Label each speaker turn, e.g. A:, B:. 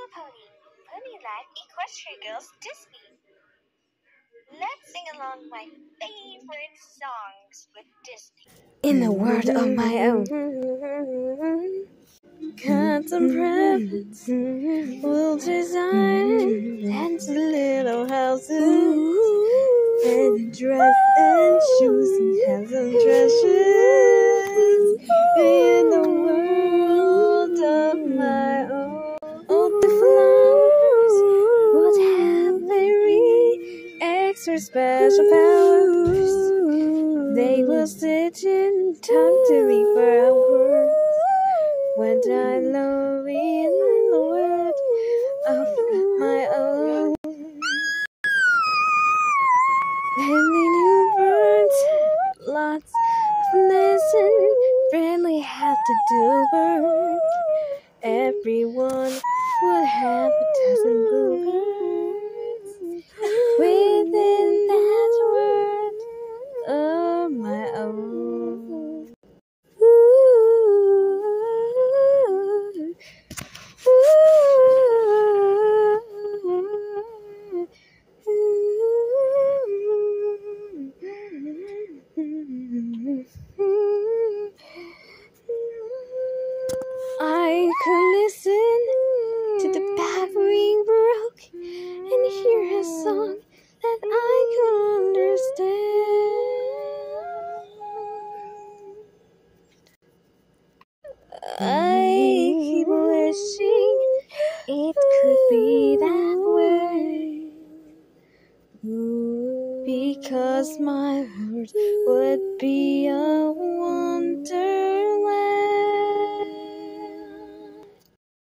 A: Pony, Pony-like equestria girls Disney. Let's sing along my favorite songs with Disney.
B: In a world of my own, custom private will design fancy little houses and dress and shoes and handsome treasures. In the world of my own, all the flowers would have very extra special powers. They will sit and talk to me for hours when I love in the world of my own. Friendly new birds, lots of nice and friendly have-to-do work. Everyone would have a dozen bluebirds within that world of my own. I could listen to the babbling brook and hear a song that I could understand. I keep wishing it could be that way, because my world would be a wonderland.